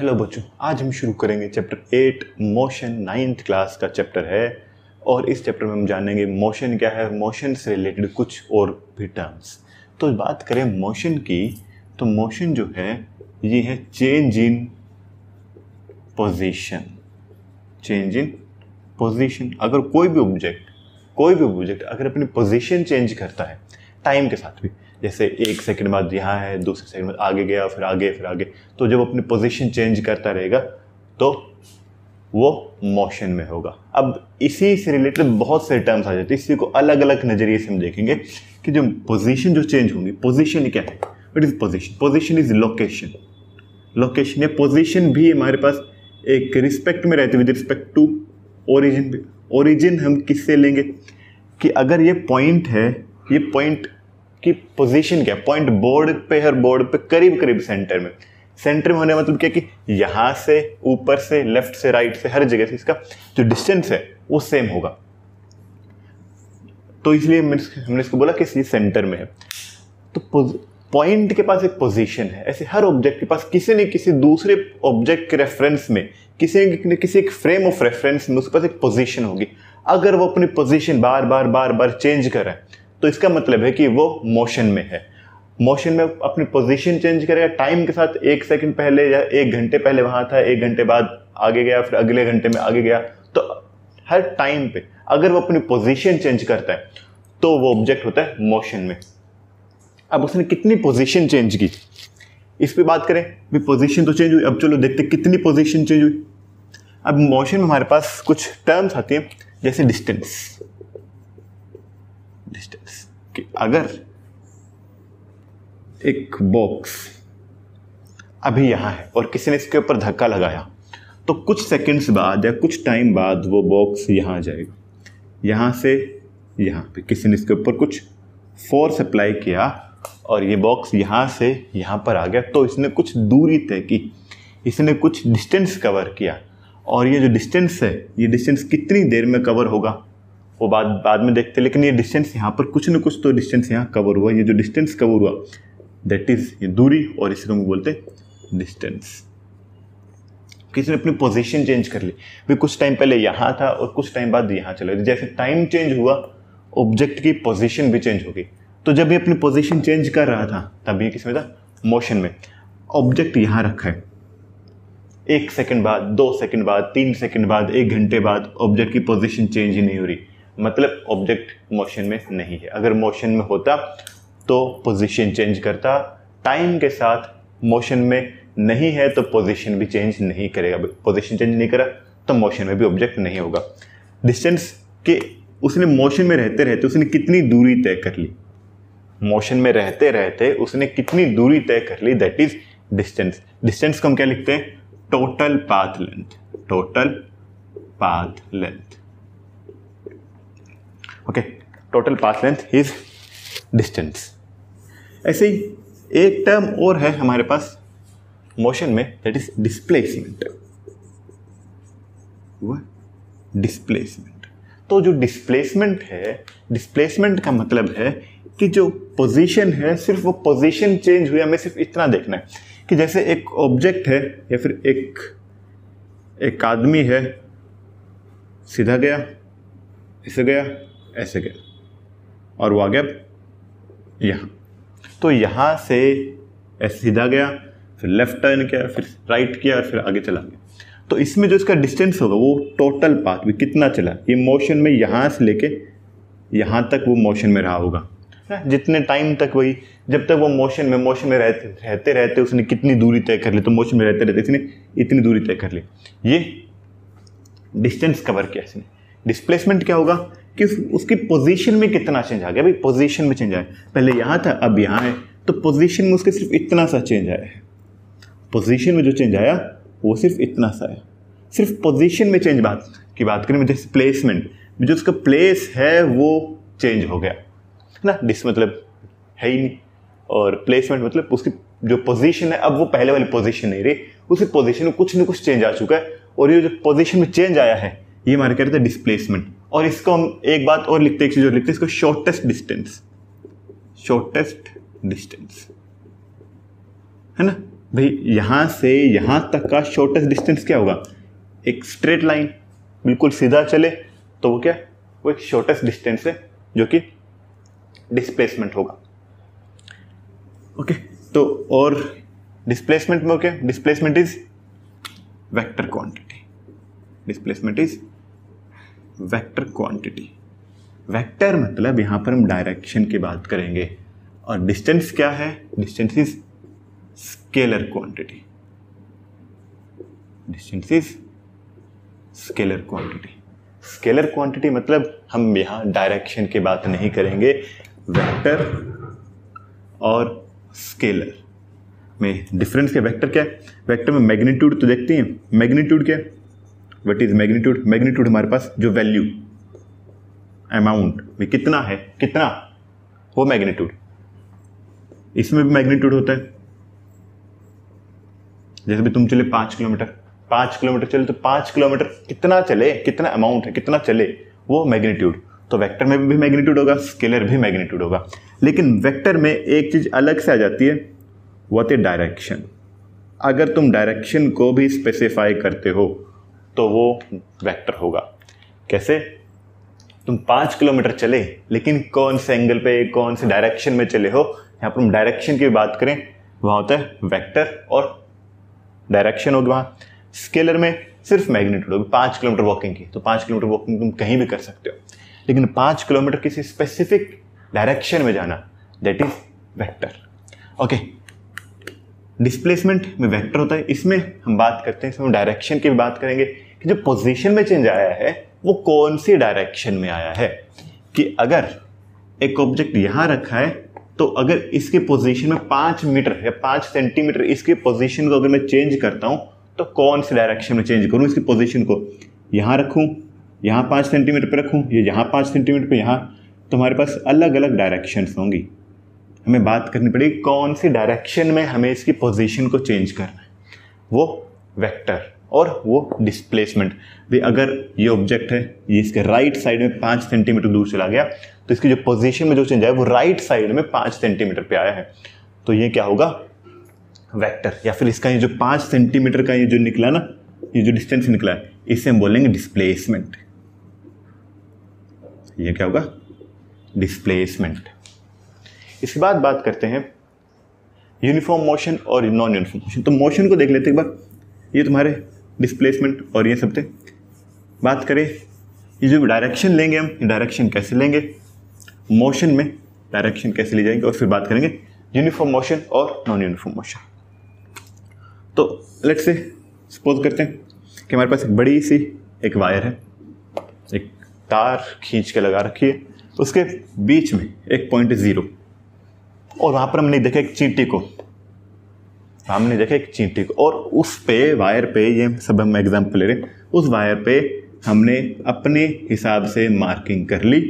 Hello बच्चों, आज हम शुरू करेंगे चैप्टर 8 मोशन। 9th क्लास का चैप्टर है और इस चैप्टर में हम जानेंगे मोशन क्या है, मोशन से रिलेटेड कुछ और भी टर्म्स। तो बात करें मोशन की, तो मोशन जो है ये है change in position. Change in position, अगर कोई भी ऑब्जेक्ट अगर अपनी पोजीशन चेंज करता है टाइम के साथ भी, जैसे 1 सेकंड बाद यहाँ है, दूसरे सेकंड बाद आगे गया, फिर आगे, तो जब अपनी पोजीशन चेंज करता रहेगा तो वो मोशन में होगा। अब इसी से रिलेटेड बहुत से टर्म्स आ जाते हैं, इसी को अलग अलग नज़रिए से हम देखेंगे कि जो पोजीशन जो चेंज होंगी, पोजीशन क्या है, what is position? Position is location या पोजीशन भी हमारे पास एक रिस्पेक्ट में रहती है, with respect to origin. Origin हम किससे लेंगे कि अगर ये पॉइंट है, ये पॉइंट की पोजीशन क्या है, पॉइंट बोर्ड पे, हर बोर्ड पे करीब सेंटर में होने मतलब क्या कि यहाँ से, ऊपर से, लेफ्ट से, राइट से, हर जगह से इसका जो डिस्टेंस है वो सेम होगा। तो इसलिए हमने इसको बोला कि ये सेंटर में है। तो पॉइंट के पास एक पोजीशन है, ऐसे हर ऑब्जेक्ट के पास किसी न किसी दूसरे ऑब्जेक्ट के रेफरेंस में, किसी एक फ्रेम ऑफ रेफरेंस में उसके पास एक पोजीशन होगी। अगर वो अपनी पोजीशन बार चेंज कर रहा है तो इसका मतलब है कि वो मोशन में है। मोशन में अपनी पोजीशन चेंज करेगा टाइम के साथ, 1 सेकंड पहले या 1 घंटे पहले वहां था, 1 घंटे बाद आगे गया, फिर अगले घंटे में आगे गया। तो हर टाइम पे अगर वो अपनी पोजीशन चेंज करता है तो वो ऑब्जेक्ट होता है मोशन में। अब उसने कितनी पोजीशन चेंज की, इस पे बात करें। भी पोजीशन तो चेंज हुई, अब चलो देखते कितनी पोजीशन चेंज हुई। अब मोशन में हमारे पास कुछ टर्म्स आती हैं, जैसे डिस्टेंस कि अगर एक बॉक्स अभी यहां है और किसी ने इसके ऊपर धक्का लगाया तो कुछ सेकंड्स बाद या कुछ टाइम बाद वो बॉक्स यहां आ जाएगा। यहां से यहां पे किसी ने इसके ऊपर कुछ फोर्स अप्लाई किया और ये बॉक्स यहां से यहां पर आ गया, तो इसने कुछ दूरी तय की, इसने कुछ डिस्टेंस कवर किया। और ये जो डिस्टेंस है, ये डिस्टेंस कितनी देर में कवर होगा वो बाद में देखते हैं, लेकिन ये डिस्टेंस यहाँ पर कुछ न कुछ तो डिस्टेंस यहाँ कवर हुआ। ये जो डिस्टेंस कवर हुआ दैट इज ये दूरी, और इसको हम बोलते हैं डिस्टेंस। किसी ने अपनी पोजीशन चेंज कर ली, भी कुछ टाइम पहले यहाँ था और कुछ टाइम बाद यहाँ चला, जैसे टाइम चेंज हुआ ऑब्जेक्ट की पोजीशन भी चेंज हो गई। तो जब ये अपनी पोजीशन चेंज कर रहा था तब ये किस में था, मोशन में। ऑब्जेक्ट यहाँ रखा है, 1 सेकंड बाद, 2 सेकंड बाद, 3 सेकंड बाद, 1 घंटे बाद ऑब्जेक्ट की पोजीशन चेंज ही नहीं हो रही, मतलब ऑब्जेक्ट मोशन में नहीं है। अगर मोशन में होता तो पोजीशन चेंज करता, टाइम के साथ मोशन में नहीं है तो पोजीशन भी चेंज नहीं करेगा। पोजीशन चेंज नहीं करा तो मोशन में भी ऑब्जेक्ट नहीं होगा। डिस्टेंस के उसने मोशन में रहते रहते उसने कितनी दूरी तय कर ली, मोशन में रहते रहते उसने कितनी दूरी तय कर ली, दैट इज डिस्टेंस। डिस्टेंस को हम क्या लिखते हैं, total path length. Total path length, okay, total path length is distance. ऐसे ही एक टर्म और है हमारे पास मोशन में, दैट इज डिस्प्लेसमेंट। डिस्प्लेसमेंट, तो जो डिस्प्लेसमेंट है, डिस्प्लेसमेंट का मतलब है कि जो पोजीशन है सिर्फ वो पोजीशन चेंज हुई, हमें सिर्फ इतना देखना है कि जैसे एक ऑब्जेक्ट है या फिर एक आदमी है, सीधा गया, ऐसे गया, ऐसे गया, और वो आ गया यहाँ। तो यहाँ से ऐसे सीधा गया, फिर लेफ्ट टर्न किया, फिर राइट किया और फिर आगे चला गया। तो इसमें जो इसका डिस्टेंस होगा वो टोटल पाथ भी कितना चला, ये मोशन में यहाँ से लेके यहाँ तक वो मोशन में रहा होगा, जितने टाइम तक वही, जब तक वो मोशन में रहते उसने कितनी दूरी तय कर ली, तो मोशन में रहते इसने इतनी दूरी तय कर ली। ये डिस्टेंस कवर किया इसने। डिस्प्लेसमेंट क्या होगा कि उसकी पोजीशन में कितना चेंज आ गया। भाई पोजीशन में चेंज आया, पहले यहाँ था अब यहाँ है, तो पोजीशन में उसके सिर्फ इतना सा चेंज आया है। पोजीशन में जो चेंज आया वो सिर्फ इतना सा है। सिर्फ पोजीशन में चेंज की बात करें, जैसे प्लेसमेंट में जो उसका प्लेस है वो चेंज हो गया ना, डिस मतलब है ही नहीं, और प्लेसमेंट मतलब उसकी जो पोजीशन है अब वो पहले वाली पोजीशन नहीं रही, उसी पोजीशन में कुछ न कुछ चेंज आ चुका है, और ये जो पोजीशन में चेंज आया है ये हमारे कहते हैं डिस्प्लेसमेंट। और इसको हम एक बात और लिखते हैं, एक चीज और लिखते हैं, इसको शॉर्टेस्ट डिस्टेंस। शॉर्टेस्ट डिस्टेंस है ना, भाई यहाँ से यहाँ तक का शॉर्टेस्ट डिस्टेंस क्या होगा, एक स्ट्रेट लाइन, बिल्कुल सीधा चले तो वो क्या, वो एक शॉर्टेस्ट डिस्टेंस है जो कि डिस्प्लेसमेंट होगा। ओके, तो और डिस्प्लेसमेंट में क्या, displacement is vector quantity, displacement is vector quantity. Vector मतलब यहाँ पर हम डायरेक्शन की बात करेंगे, और डिस्टेंस क्या है, distance is scalar quantity, distance is scalar quantity. Scalar quantity मतलब हम यहाँ डायरेक्शन की बात नहीं करेंगे, वेक्टर और स्केलर में डिफरेंस क्या, वेक्टर क्या है, वेक्टर में मैग्नीट्यूड तो देखते हैं, मैग्नीट्यूड क्या है, व्हाट इज मैग्नीट्यूड, मैग्नीट्यूड हमारे पास जो वैल्यू, अमाउंट में कितना है, कितना, वो मैग्नीट्यूड। इसमें भी मैग्नीट्यूड होता है, जैसे भी तुम चले 5 किलोमीटर, 5 किलोमीटर चले तो 5 किलोमीटर कितना चले, कितना अमाउंट है, कितना चले, वो मैग्नीट्यूड। तो वेक्टर में भी मैग्नीट्यूड होगा, स्केलर भी मैग्नीट्यूड होगा। लेकिन वेक्टर में एक चीज अलग से आ जाती है, वो है डायरेक्शन। अगर तुम डायरेक्शन को भी स्पेसिफाई करते हो तो वो वेक्टर होगा। कैसे, तुम 5 किलोमीटर चले लेकिन कौन से एंगल पे, कौन से डायरेक्शन में चले हो, यहाँ पर हम डायरेक्शन की बात करें, वहाँ होता है वेक्टर और डायरेक्शन होगी। वहाँ स्केलर में सिर्फ मैग्नीट्यूड होगी। 5 किलोमीटर वॉकिंग की तो 5 किलोमीटर वॉकिंग तुम कहीं भी कर सकते हो, लेकिन 5 किलोमीटर किसी स्पेसिफिक डायरेक्शन में जाना, that is vector. Okay, displacement में वेक्टर होता है, इसमें हम बात करते हैं, इसमें डायरेक्शन की भी बात करेंगे कि जो पोजीशन में चेंज आया है वो कौन सी डायरेक्शन में आया है। कि अगर एक ऑब्जेक्ट यहाँ रखा है तो अगर इसके पोजीशन में 5 मीटर या 5 सेंटीमीटर इसके पोजीशन को अगर मैं चेंज करता हूँ तो कौन सी डायरेक्शन में चेंज करूँ, इसकी पोजीशन को यहाँ रखूँ, यहाँ 5 सेंटीमीटर पर रखूँ, या यहाँ 5 सेंटीमीटर पर यहाँ, तो हमारे पास अलग अलग डायरेक्शंस होंगी। हमें बात करनी पड़ेगी कौन सी डायरेक्शन में हमें इसकी पोजीशन को चेंज करना है, वो वेक्टर और वो डिस्प्लेसमेंट। भाई अगर ये ऑब्जेक्ट है, ये इसके राइट साइड में 5 सेंटीमीटर दूर चला गया तो इसकी जो पोजीशन में जो चेंज आया वो राइट साइड में 5 सेंटीमीटर पे आया है, तो ये क्या होगा, वेक्टर। या फिर इसका ये जो 5 सेंटीमीटर का ये जो निकला ना, ये जो डिस्टेंस निकला है, इसे हम बोलेंगे डिस्प्लेसमेंट। ये क्या होगा, डिस्प्लेसमेंट। इसके बाद बात करते हैं यूनिफॉर्म मोशन और नॉन यूनिफॉर्म मोशन। तो मोशन को देख लेते हैं एक बार, ये तुम्हारे डिस्प्लेसमेंट और ये सब थे। बात करें ये जो डायरेक्शन लेंगे हम, डायरेक्शन कैसे लेंगे, मोशन में डायरेक्शन कैसे ली जाएगी, और फिर बात करेंगे यूनिफॉर्म मोशन और नॉन यूनिफॉर्म मोशन। तो लेट्स से सपोज करते हैं कि हमारे पास एक बड़ी सी एक वायर है, एक तार खींच के लगा रखी है, उसके बीच में एक पॉइंट है 0, और वहाँ पर हमने देखा एक चींटी को, हमने देखा एक चींटी को, और उस पे वायर पे, ये सब हम एग्जाम्पल ले रहे हैं, उस वायर पे हमने अपने हिसाब से मार्किंग कर ली,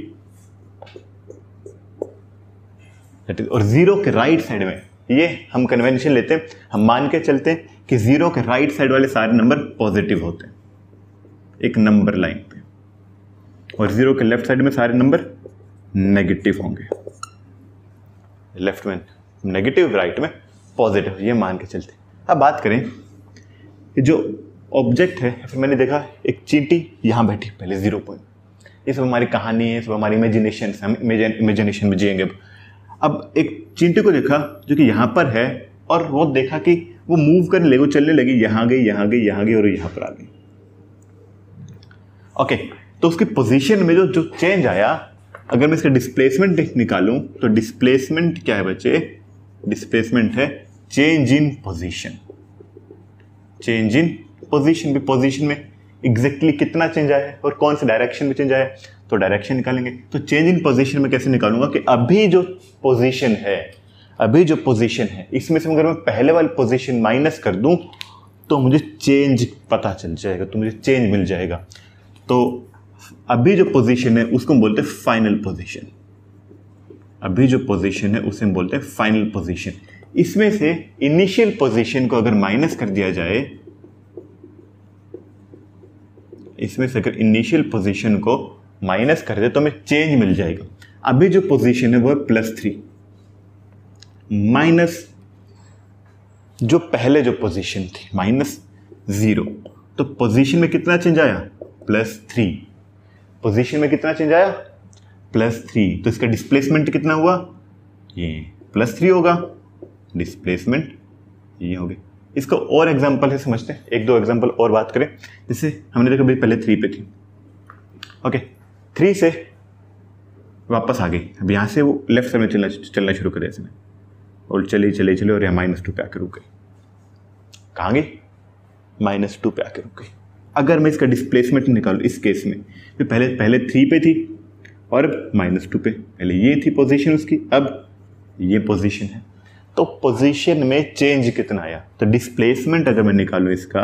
और 0 के राइट साइड में, ये हम कन्वेंशन लेते हैं, हम मान के चलते हैं कि 0 के राइट साइड वाले सारे नंबर पॉजिटिव होते हैं एक नंबर लाइन पे, और 0 के लेफ्ट साइड में सारे नंबर नेगेटिव होंगे, लेफ्ट में नेगेटिव, राइट में पॉजिटिव, ये मान के चलते। अब बात करें कि जो ऑब्जेक्ट है, फिर मैंने देखा एक चींटी यहाँ बैठी पहले 0 पॉइंट, ये सब हमारी कहानी है, सब हमारी इमेजिनेशन, हम इमेजिनेशन में जिएंगे। अब एक चींटी को देखा जो कि यहाँ पर है, और वो देखा कि वो मूव करने लगी, वो चलने लगी, यहाँ गई, यहाँ गई, यहाँ गई और यहाँ पर आ गई। ओके, तो उसकी पोजीशन में जो चेंज आया, अगर मैं इसका डिस्प्लेसमेंट निकालूं तो डिस्प्लेसमेंट क्या है बच्चे, डिस्प्लेसमेंट है change in position. Change in position, भी पोजीशन में एग्जैक्टली कितना चेंज आया है और कौन से डायरेक्शन में चेंज आया है, तो डायरेक्शन निकालेंगे। तो चेंज इन पोजीशन में कैसे निकालूंगा कि अभी जो पोजीशन है, अभी जो पोजीशन है, इसमें से अगर मैं पहले वाली पोजीशन माइनस कर दूं तो मुझे चेंज पता चल जाएगा, तो मुझे चेंज मिल जाएगा। तो अभी जो पोजीशन है उसको हम बोलते हैं फाइनल पोजीशन। अभी जो पोजीशन है उसे हम बोलते हैं फाइनल पोजीशन। इसमें से इनिशियल पोजीशन को अगर माइनस कर दिया जाए, इसमें से अगर इनिशियल पोजीशन को माइनस कर दे तो हमें चेंज मिल जाएगा। अभी जो पोजीशन है वो है +3 माइनस जो पहले जो पोजीशन थी -0, तो पोजीशन में कितना चेंज आया +3, पोजीशन में कितना चेंज आया +3, तो इसका डिस्प्लेसमेंट कितना हुआ, ये +3 होगा, डिस्प्लेसमेंट ये हो गया। इसको और एग्जांपल से समझते हैं, 1-2 एग्जांपल और बात करें। जैसे हमने देखा भाई पहले 3 पे थी, ओके 3 से वापस आ गई, अब यहाँ से वो लेफ्ट साइड में चलना शुरू करे इसने, और चले और यहाँ -2 पे आकर रुक गई। कहाँ गई, -2 पे आकर रुक गई। अगर मैं इसका डिस्प्लेसमेंट निकालूँ इस केस में, तो पहले 3 पे थी और अब -2 पे, पहले ये थी पोजीशन उसकी, अब ये पोजीशन है, तो पोजीशन में चेंज कितना आया, तो डिस्प्लेसमेंट अगर मैं निकालूँ इसका,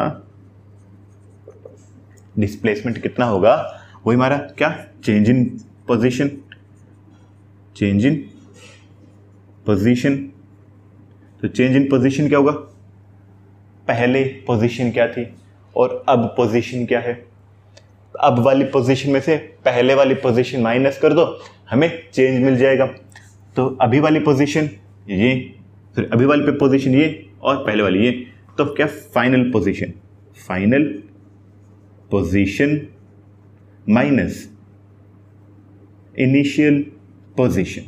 डिस्प्लेसमेंट कितना होगा, वही हमारा क्या, change in position, change in position. तो चेंज इन पोजीशन क्या होगा, पहले पोजीशन क्या थी और अब पोजीशन क्या है, अब वाली पोजीशन में से पहले वाली पोजीशन माइनस कर दो, हमें चेंज मिल जाएगा। तो अभी वाली पोजीशन ये, फिर अभी वाली पोजीशन ये और पहले वाली ये, तो क्या final position, final position minus initial position,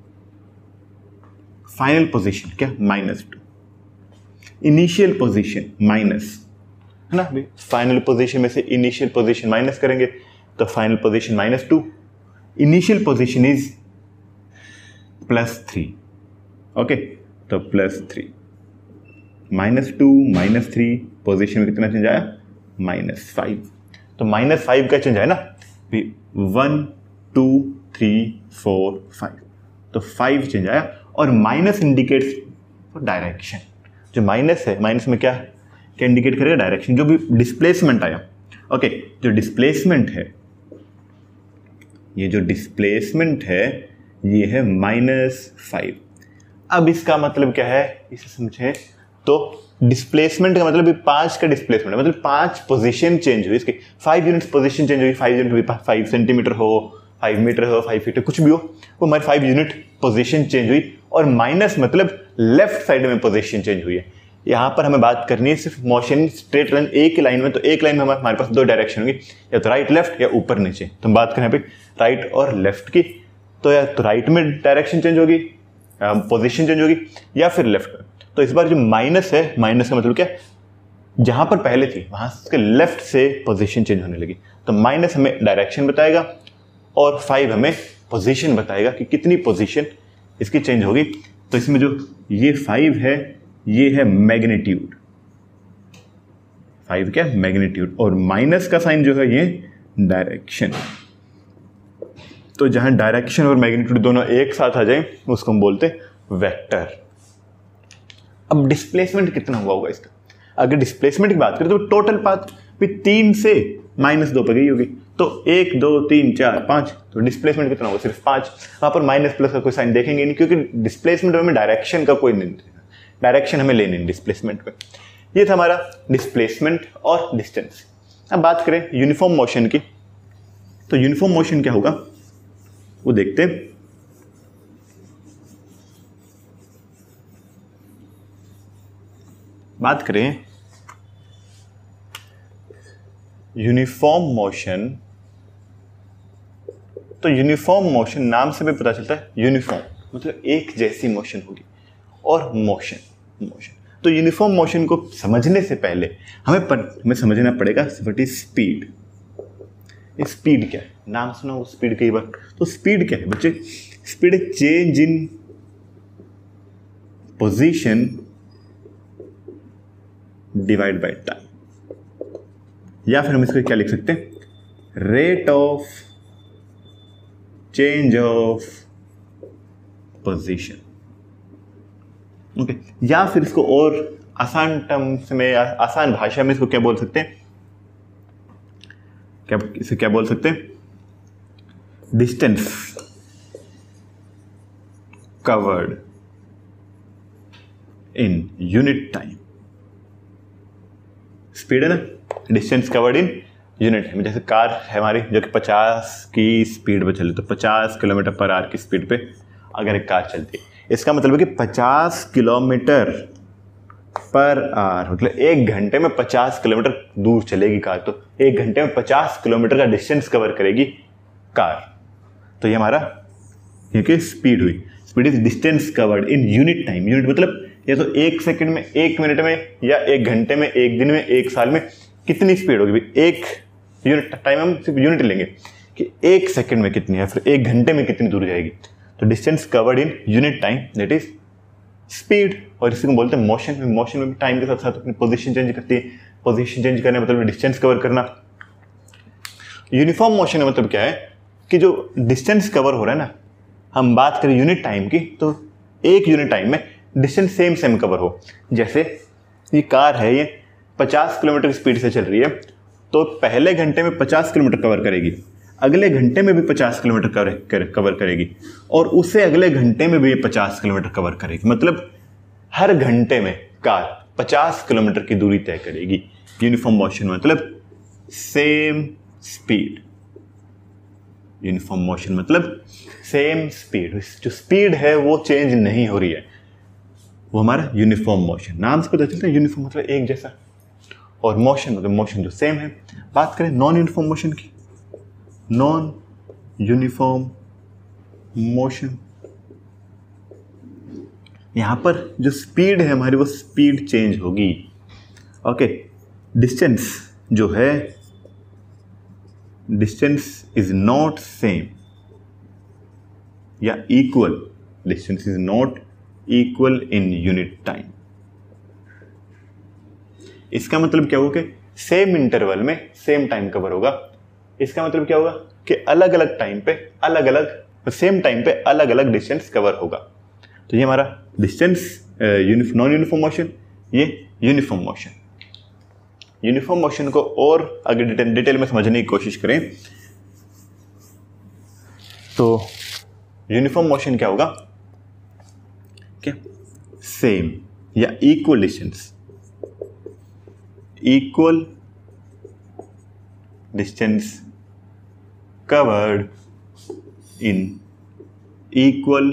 final position क्या -2, इनिशियल पोजीशन माइनस, है ना भाई, फाइनल पोजीशन में से इनिशियल पोजीशन माइनस करेंगे तो final position -2, initial position is +3, okay, तो +3, -2 -3, पोजीशन में कितना चेंज आया, -5, तो -5 का चेंज है ना, 1 2 3 4 5, तो 5 चेंज आया, और माइनस इंडिकेट्स डायरेक्शन, जो माइनस है, माइनस में क्या इंडिकेट करेगा, डायरेक्शन, जो भी डिस्प्लेसमेंट आया, ओके, जो डिस्प्लेसमेंट है, ये जो डिस्प्लेसमेंट है ये है -5। अब इसका मतलब क्या है, इसे समझे तो डिस्प्लेसमेंट का मतलब 5 का डिस्प्लेसमेंट है, मतलब 5 पोजीशन चेंज हुई इसकी, 5 यूनिट्स पोजीशन चेंज हुई, 5 यूनिट हुई, 5 सेंटीमीटर हो, 5 मीटर हो, 5 फीट हो, कुछ भी हो, वो हमारी 5 यूनिट पोजीशन चेंज हुई, और माइनस मतलब लेफ्ट साइड में पोजीशन चेंज हुई है। यहाँ पर हमें बात करनी है सिर्फ मोशन स्ट्रेट लाइन एक ही लाइन में, तो एक लाइन में हमारे पास 2 डायरेक्शन होगी, या तो राइट लेफ्ट या ऊपर नीचे। तो हम बात करें यहाँ पे राइट और लेफ्ट की, तो या तो राइट में डायरेक्शन चेंज होगी, पोजीशन चेंज होगी, या फिर लेफ्ट में। तो इस बार जो माइनस है, माइनस का मतलब क्या, जहां पर पहले थी वहां से लेफ्ट से पोजीशन चेंज होने लगी, तो माइनस हमें डायरेक्शन बताएगा और 5 हमें पोजीशन बताएगा कि कितनी पोजीशन इसकी चेंज होगी। तो इसमें जो ये 5 है ये है मैग्नीट्यूड, 5 क्या मैग्नीट्यूड, और माइनस का साइन जो है ये डायरेक्शन। तो जहां डायरेक्शन और मैग्नीट्यूड दोनों एक साथ आ जाए उसको हम बोलते हैं वेक्टर। अब डिस्प्लेसमेंट कितना हुआ होगा इसका, अगर डिस्प्लेसमेंट की बात करें तो टोटल पाथ भी 3 से -2 पे गई होगी, तो 1 2 3 4 5, तो डिस्प्लेसमेंट कितना होगा, सिर्फ 5। वहां पर माइनस प्लस का कोई साइन देखेंगे नहीं, क्योंकि डिस्प्लेसमेंट में डायरेक्शन का कोई नहीं, डायरेक्शन हमें लेनी नहीं डिस्प्लेसमेंट पे। ये था हमारा डिस्प्लेसमेंट और डिस्टेंस। अब बात करें यूनिफॉर्म मोशन की, तो यूनिफॉर्म मोशन क्या होगा वो देखते हैं। बात करें यूनिफॉर्म मोशन, तो यूनिफॉर्म मोशन नाम से भी पता चलता है, यूनिफॉर्म मतलब एक जैसी मोशन होगी, और मोशन, तो यूनिफॉर्म मोशन को समझने से पहले हमें समझना पड़ेगा व्हाट इज स्पीड। स्पीड क्या है, नाम सुना वो स्पीड कई बार, तो स्पीड क्या है बच्चे, speed change in position divide by time, या फिर हम इसको क्या लिख सकते हैं, rate of change of position, okay. या फिर इसको और आसान टर्म्स में, आसान भाषा में इसको क्या बोल सकते हैं, इसे क्या बोल सकते हैं, distance covered in unit time. Speed है ना, distance covered in unit time. जैसे कार है हमारी जो कि 50 की स्पीड पे चले, तो 50 किलोमीटर पर आवर की स्पीड पे अगर एक कार चलती है, इसका मतलब है कि 50 किलोमीटर पर आवर, मतलब 1 घंटे में 50 किलोमीटर दूर चलेगी कार, तो 1 घंटे में 50 किलोमीटर का डिस्टेंस कवर करेगी कार। तो ये हमारा क्योंकि स्पीड हुई, speed is distance covered in unit time. Unit मतलब ये तो 1 सेकंड में, 1 मिनट में, या 1 घंटे में, 1 दिन में, 1 साल में कितनी स्पीड होगी। 1 यूनिट टाइम हम सिर्फ यूनिट लेंगे कि 1 सेकंड में कितनी है, फिर 1 घंटे में कितनी दूर जाएगी। तो distance covered in unit time that is speed. और इसी को बोलते हैं मोशन। मोशन में भी टाइम के साथ साथ अपनी पोजीशन चेंज करती है। पोजीशन चेंज करने मतलब डिस्टेंस कवर करना। यूनिफॉर्म मोशन का मतलब क्या है कि जो डिस्टेंस कवर हो रहा है ना, हम बात करें यूनिट टाइम की, तो 1 यूनिट टाइम में डिस्टेंस सेम कवर हो। जैसे ये कार है, ये 50 किलोमीटर स्पीड से चल रही है, तो पहले घंटे में 50 किलोमीटर कवर करेगी, अगले घंटे में भी 50 किलोमीटर कवर करेगी, और उससे अगले घंटे में भी 50 किलोमीटर कवर करेगी। मतलब हर घंटे में कार 50 किलोमीटर की दूरी तय करेगी। यूनिफॉर्म मोशन मतलब सेम स्पीड। यूनिफॉर्म मोशन मतलब सेम स्पीड, जो स्पीड है वो चेंज नहीं हो रही है, वो हमारा यूनिफॉर्म मोशन। नाम से पता चलता है यूनिफॉर्म मतलब एक जैसा, और मोशन मतलब मोशन जो सेम है। बात करें नॉन यूनिफॉर्म मोशन की, नॉन यूनिफॉर्म मोशन, यहां पर जो स्पीड है हमारी वो स्पीड चेंज होगी। ओके, डिस्टेंस जो है, डिस्टेंस इज नॉट सेम या equal, distance is not equal in unit time. इसका मतलब क्या होगा कि सेम इंटरवल में सेम टाइम कवर होगा। इसका मतलब क्या होगा कि अलग अलग टाइम पे अलग अलग, सेम टाइम पे अलग अलग डिस्टेंस कवर होगा। तो ये हमारा डिस्टेंस नॉन यूनिफॉर्म मोशन, ये यूनिफॉर्म मोशन। यूनिफॉर्म मोशन को और अगर डिटेल में समझने की कोशिश करें तो यूनिफॉर्म मोशन क्या होगा, क्या सेम या equal distance, equal distance covered in equal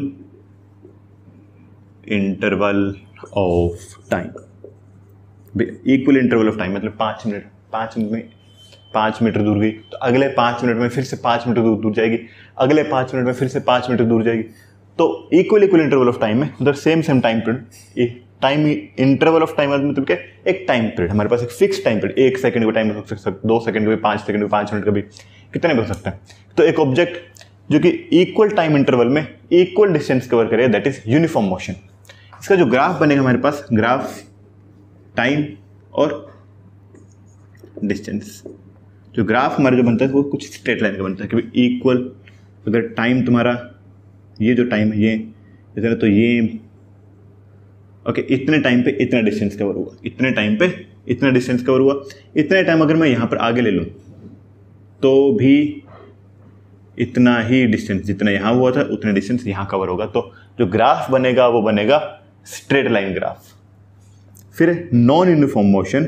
interval of time. Equal interval of time मतलब 5 मिनट, 5 मिनट में 5 मीटर दूर गई तो अगले 5 मिनट में फिर से 5 मीटर दूर जाएगी, अगले 5 मिनट में फिर से 5 मीटर दूर जाएगी। तो इक्वल इंटरवल ऑफ टाइम में मतलब same time period, time interval of time मतलब क्या, एक टाइम पीरियड हमारे पास, एक फिक्स टाइम पीरियड, 1 सेकंड का टाइम हो सकता है, 2 सेकंड का भी, 5 सेकंड का, 5 मिनट का भी, कितने भी हो सकता है। तो एक ऑब्जेक्ट जो कि इक्वल टाइम इंटरवल में इक्वल डिस्टेंस कवर करे, दैट इज यूनिफॉर्म मोशन। इसका जो ग्राफ बनेगा हमारे पास, ग्राफ टाइम और डिस्टेंस, जो ग्राफ हमारा जो बनता है वो कुछ स्ट्रेट लाइन का बनता है कि भाई इक्वल, अगर टाइम तुम्हारा ये जो टाइम है ये इतना, तो ये ओके इतने टाइम पे इतना डिस्टेंस कवर हुआ, इतने टाइम पे इतना डिस्टेंस कवर हुआ, इतने टाइम अगर मैं यहाँ पर आगे ले लूँ तो भी इतना ही डिस्टेंस जितना यहाँ हुआ था उतना डिस्टेंस यहाँ कवर होगा। तो जो ग्राफ बनेगा वो बनेगा स्ट्रेट लाइन ग्राफ। फिर non uniform motion,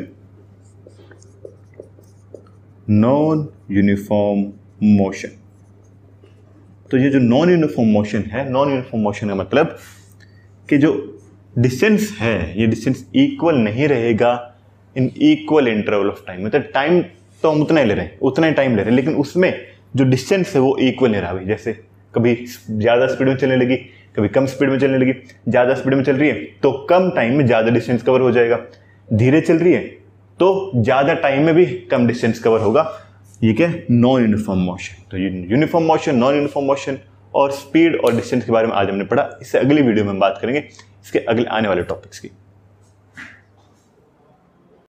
non uniform motion, तो ये जो नॉन यूनिफॉर्म मोशन है, नॉन यूनिफॉर्म मोशन का मतलब कि जो डिस्टेंस है ये डिस्टेंस इक्वल नहीं रहेगा in equal interval of time. मतलब टाइम तो हम उतना ही ले रहे हैं, उतना ही टाइम ले रहे हैं, लेकिन उसमें जो डिस्टेंस है वो इक्वल नहीं रहा भाई। जैसे कभी ज़्यादा स्पीड में चलने लगी, कभी कम स्पीड में चलने लगी। ज़्यादा स्पीड में चल रही है तो कम टाइम में ज़्यादा डिस्टेंस कवर हो जाएगा, धीरे चल रही है तो ज़्यादा टाइम में भी कम डिस्टेंस कवर होगा। ये क्या है, नॉन यूनिफॉर्म मोशन। तो uniform motion, non uniform motion और स्पीड और डिस्टेंस के बारे में आज हमने पढ़ा। इससे अगली वीडियो में हम बात करेंगे इसके अगले आने वाले टॉपिक्स की।